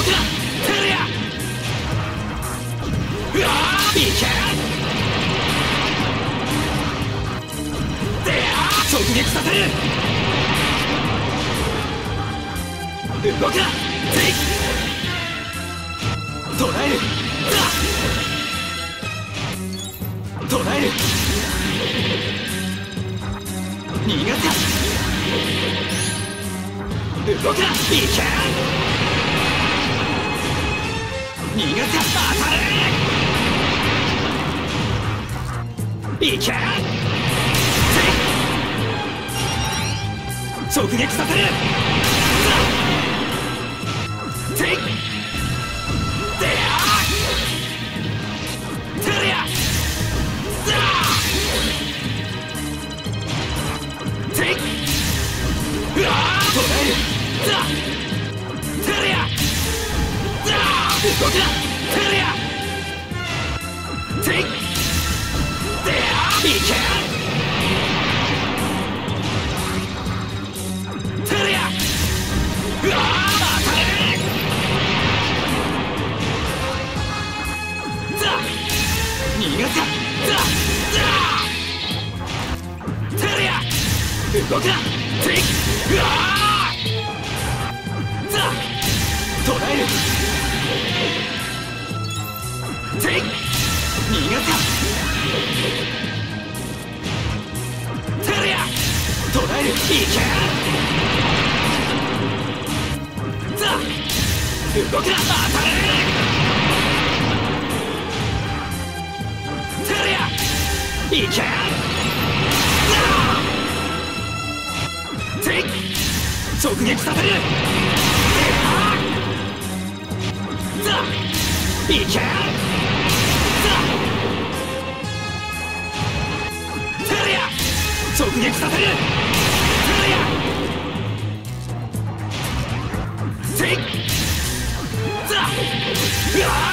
テレア。うわー、いけ。直撃させる。動くな。てい捉える。捉える。逃がす。動くな。いけ。逃がす。当たれ。いけ。直撃させる。ていでやテレア。ていうわー、捉える。テレア。動くな。テレア。ていでやいけ。うわー、当たれ。逃がす。テレア。動くな。てい。うわー、捉える。てい。逃がす。テレア。捉える。いけ。動くな。当たれ。テレア。いけ。てい直撃させる。いけ。テレア。直撃させる。テレア。てい。うわー。